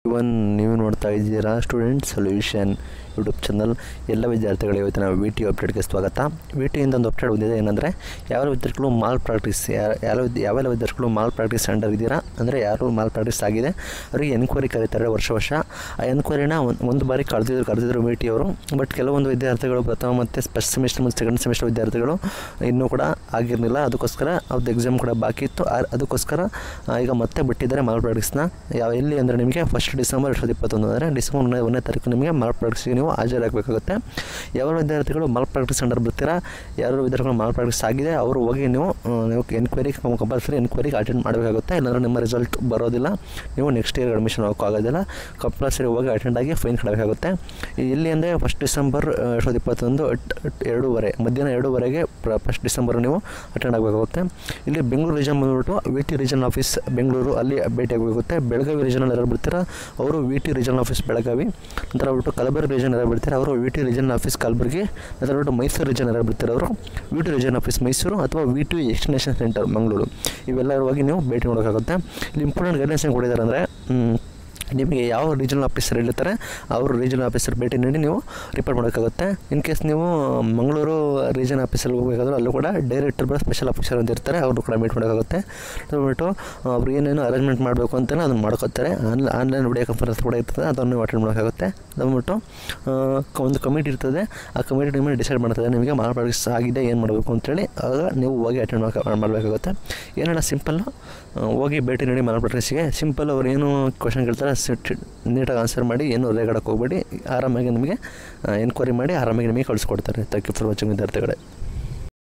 ಇವನ್ ನೀವು ನೋಡ್ತಾ ಇದ್ದೀರಾ ಸ್ಟೂಡೆಂಟ್ ಸೊಲ್ಯೂಷನ್ ಯೂಟ್ಯೂಬ್ ಚಾನಲ್. ಎಲ್ಲ ವಿದ್ಯಾರ್ಥಿಗಳು ಇವತ್ತಿನ VTU ಅಪ್ಡೇಟ್ಗೆ ಸ್ವಾಗತ. VTUಯಿಂದ ಒಂದು ಅಪ್ಡೇಟ್ ಬಂದಿದೆ. ಏನಂದರೆ ಯಾವ ವಿದ್ಯಾರ್ಥಿಗಳು ಮಾಲ್ ಪ್ರಾಕ್ಟೀಸ್ ಯಾವೆಲ್ಲ ವಿದ್ಯಾರ್ಥಿಗಳು ಮಾಲ್ ಪ್ರಾಕ್ಟೀಸ್ ಅಂಡರ್ ಇದ್ದೀರಾ, ಅಂದರೆ ಯಾರು ಮಾಲ್ ಪ್ರಾಕ್ಟೀಸ್ ಆಗಿದೆ ಅವರಿಗೆ ಎನ್ಕ್ವೈರಿ ಕರೀತಾರೆ ವರ್ಷ. ಆ ಎನ್ಕ್ವೈರಿನ ಒಂದು ಬಾರಿ ಕರೆದಿದ್ರು VTU ಅವರು. ಬಟ್ ಕೆಲವೊಂದು ವಿದ್ಯಾರ್ಥಿಗಳು ಪ್ರಥಮ ಮತ್ತು ಫಸ್ಟ್ ಸೆಮಿಸ್ಟರ್ ಮತ್ತು ಸೆಕೆಂಡ್ ಸೆಮಿಸ್ಟರ್ ವಿದ್ಯಾರ್ಥಿಗಳು ಇನ್ನೂ ಕೂಡ ಆಗಿರಲಿಲ್ಲ. ಅದಕ್ಕೋಸ್ಕರ ಅವ್ರದ್ದು ಎಕ್ಸಾಮ್ ಕೂಡ ಬಾಕಿ ಇತ್ತು. ಅದಕ್ಕೋಸ್ಕರ ಈಗ ಮತ್ತೆ ಬಿಟ್ಟಿದ್ದಾರೆ ಮಾಲ್ ಪ್ರಾಕ್ಟೀಸ್ನ. ಎಲ್ಲಿ ಅಂದರೆ ನಿಮಗೆ ಫಸ್ಟ್ ಡಿಸೆಂಬರ್ 2021 ಅಂದರೆ ಡಿಸೆಂಬರ್ 1ನೇ ತಾರೀಕು ನಿಮಗೆ ಮಾಲ್ ಪ್ರಾಕ್ಟೀಸ್ಗೆ ನೀವು ಹಾಜರಾಗಬೇಕಾಗುತ್ತೆ. ಯಾವ ವಿದ್ಯಾರ್ಥಿಗಳು ಮಾಲ್ ಪ್ರಾಕ್ಟೀಸ್ ಅಂಡರ್ ಬರ್ತೀರಾ, ಯಾರು ವಿದ್ಯಾರ್ಥಿಗಳು ಮಾಲ್ ಪ್ರಾಕ್ಟೀಸ್ ಆಗಿದೆ ಅವರು ಹೋಗಿ ನೀವು ಎನ್ಕ್ವೈರಿ ಕಂಪಲ್ಸರಿ ಎನ್ಕ್ವೈರಿಗೆ ಅಟೆಂಡ್ ಮಾಡಬೇಕಾಗುತ್ತೆ. ಇಲ್ಲಾಂದರೆ ನಿಮ್ಮ ರಿಸಲ್ಟ್ ಬರೋದಿಲ್ಲ, ನೀವು ನೆಕ್ಸ್ಟ್ ಇಯರ್ ಅಡ್ಮಿಷನ್ ಆಗೋಕ್ಕಾಗೋದಿಲ್ಲ. ಕಂಪಲ್ಸರಿ ಹೋಗಿ ಅಟೆಂಡ್ ಆಗಿ ಫೈನ್ ಕಟ್ಟಬೇಕಾಗುತ್ತೆ. ಇಲ್ಲಿ ಅಂದರೆ ಫಸ್ಟ್ ಡಿಸೆಂಬರ್ 2021 2:30 ಮಧ್ಯಾಹ್ನ 2:30ಗೆ ಫಸ್ಟ್ ಡಿಸೆಂಬರ್ ನೀವು ಅಟೆಂಡ್ ಆಗಬೇಕಾಗುತ್ತೆ. ಇಲ್ಲಿ ಬೆಂಗಳೂರು ರೀಜನ್ ಬಂದುಬಿಟ್ಟು VT ರೀಜನಲ್ ಆಫೀಸ್ ಬೆಂಗಳೂರು, ಅಲ್ಲಿ ಭೇಟಿ ಆಗಬೇಕಾಗುತ್ತೆ. ಬೆಳಗಾವಿ ರೀಜನಲ್ ಯಾರು ಬರ್ತೀರಾ ಅವರು VT ರೀಜನಲ್ ಆಫೀಸ್ ಬೆಳಗಾವಿ. ನಂತರ ಬಿಟ್ಟು ಕಲಬುರಗಿ ರೀಜನ್ ಯಾರು ಬರ್ತಾರೆ ಅವರು VT ರೀಜನಲ್ ಆಫೀಸ್ ಕಲಬುರಗಿ. ನಂತರ ಬಿಟ್ಟು ಮೈಸೂರು ರೀಜನ್ ಯಾರು ಬರ್ತಾರೆ ಅವರು VT ರೀಜನ್ ಆಫೀಸ್ ಮೈಸೂರು ಅಥವಾ VTU ಎಕ್ಸ್ಟೆನ್ಷನ್ ಸೆಂಟರ್ ಮಂಗಳೂರು. ಇವೆಲ್ಲರವಾಗಿ ನೀವು ಭೇಟಿ ಮಾಡೋಕ್ಕಾಗುತ್ತೆ. ಇಲ್ಲಿ ಇಂಪಾರ್ಟೆಂಟ್ ಗೈಡ್ಲೈನ್ಸ್ ಏನು ಕೊಟ್ಟಿದ್ದಾರೆ ಅಂದರೆ, ನಿಮಗೆ ಯಾವ ರೀಜನಲ್ ಆಫೀಸರ್ ಹೇಳಿರ್ತಾರೆ ಅವರು ರೀಜನಲ್ ಆಫೀಸರ್ ಭೇಟಿ ನೀಡಿ ನೀವು ರಿಪೋರ್ಟ್ ಮಾಡೋಕ್ಕಾಗುತ್ತೆ. ಇನ್ ಕೇಸ್ ನೀವು ಮಂಗಳೂರು ರೀಜನ್ ಆಫೀಸಲ್ಲಿ ಹೋಗಬೇಕಾದ್ರೆ ಅಲ್ಲೂ ಕೂಡ ಡೈರೆಕ್ಟರ್ ಬರೋ ಸ್ಪೆಷಲ್ ಆಫೀಸರ್ ಅಂತ ಇರ್ತಾರೆ, ಅವರು ಕೂಡ ಮೀಟ್ ಮಾಡೋಕ್ಕಾಗುತ್ತೆ. ನೋಡ್ಬಿಟ್ಟು ಅವ್ರು ಏನೇನು ಅರೇಂಜ್ಮೆಂಟ್ ಮಾಡಬೇಕು ಅಂತ ಅದನ್ನು ಮಾಡ್ಕೋತಾರೆ. ಆನ್ಲೈನ್ ವಿಡಿಯೋ ಕಾನ್ಫರೆನ್ಸ್ ಕೂಡ ಇರ್ತದೆ, ಅದನ್ನು ನೀವು ಅಟೆಂಡ್ ಮಾಡೋಕ್ಕಾಗುತ್ತೆ. ಅದಂದ್ಬಿಟ್ಟು ಒಂದು ಕಮಿಟಿ ಇರ್ತದೆ, ಆ ಕಮಿಟಿ ನಿಮಗೆ ಡಿಸೈಡ್ ಮಾಡ್ತದೆ ನಿಮಗೆ ಮಾಲ್ ಪ್ರಾಕ್ಟೀಸ್ ಆಗಿದೆ ಏನು ಮಾಡಬೇಕು ಅಂತೇಳಿ. ಆಗ ನೀವು ಹೋಗಿ ಅಟೆಂಡ್ ಮಾಡಬೇಕಾಗುತ್ತೆ. ಏನೇಳ ಸಿಂಪಲ್ಲು ಹೋಗಿ ಭೇಟಿ ನೀಡಿ ಮಾಲ್ ಪ್ರಾಕ್ಟೀಸ್ಗೆ. ಸಿಂಪಲ್ ಅವ್ರು ಏನು ಕ್ವಶನ್ ಕೇಳ್ತಾರೆ ನೀಟಾಗಿ ಆನ್ಸರ್ ಮಾಡಿ, ಏನು ರೇಗಾಡಕ್ಕೆ ಹೋಗ್ಬೇಡಿ. ಆರಾಮಾಗಿ ನಿಮಗೆ ಎನ್ಕ್ವೈರಿ ಮಾಡಿ ಆರಾಮಾಗಿ ನಿಮಗೆ ಕಳಿಸ್ಕೊಡ್ತಾರೆ. ಥ್ಯಾಂಕ್ ಯು ಫಾರ್ ವಾಚಿಂಗ್ ವಿದ್ಯಾರ್ಥಿಗಳೇ.